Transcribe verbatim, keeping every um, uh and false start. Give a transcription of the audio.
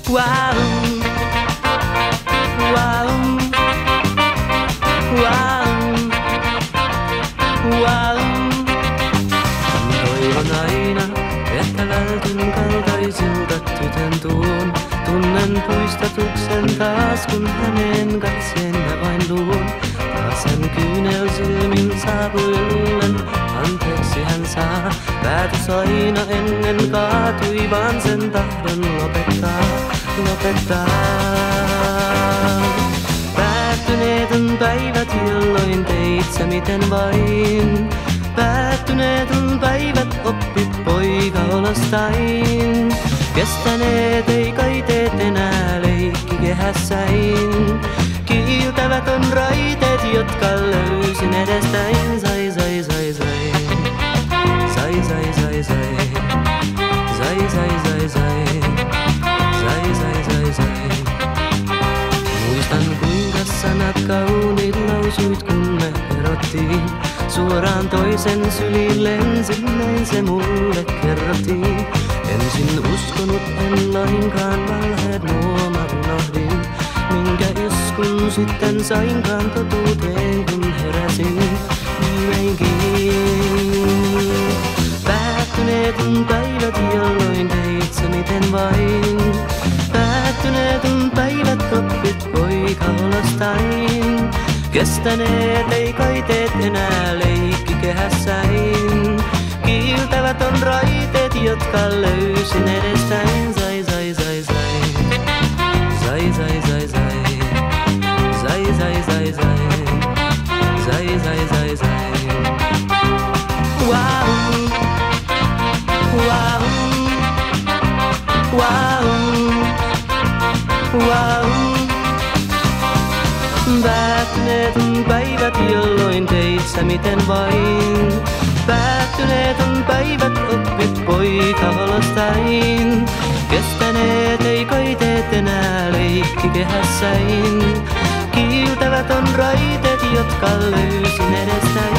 Wow, wow, wow, wow. Toivon aina, että vältyn kaltaisilta tytön tuon. Tunnen puistatuksen taas, kun hänen katseen mä vain luon. Taas hän kyynel silmin saapui luulen, anteeksi hän saa. Päätös aina ennen kaatui, vaan sen tahdon lopettaa, lopettaa. Päättyneet on päivät, jolloin teit sä miten vain. Päättyneet on päivät, oppit poika olostain. Kestäneet ei kai teet enää leikki kehässäin. Kiiltävät on raiteet, jotka löysin edestäin. Sai, sai, sai, sai. Sai, sai, sai, sai. Sai, sai, sai, sai. Sai, sai, sai, sai. Muistan kuinka sanat kauniit lausuit, kun me erottiin. Suoraan toisen syliin lensin, näin se mulle kerrottiin. Ensin uskonut en lainkaan, valheet nuo mä unohdin. Minkä iskun sitten sainkaan totuuteen, kun heräsin viimeinkin. Päättyneet on päivät, jolloin teit sä miten vain. Päättyneet on päivät, oppit poika olostain. Kestäneet ei kai teet enää leikki kehässäin. Kiiltävät on raiteet, jotka löysin edestäin. Sai, sai, sai, sai. Sai, sai, sai, sai. Sai, sai, sai, sai. Sai, sai, sai, sai. Wow. Wow. Wow. Wow. Päättyneet on päivät, jolloin teit sä miten vain. Päättyneet on päivät, oppit poika olostain. Kestäneet ei kai teet enää leikki kehässäin. Kiiltävät on raiteet, jotka löysin edestäin.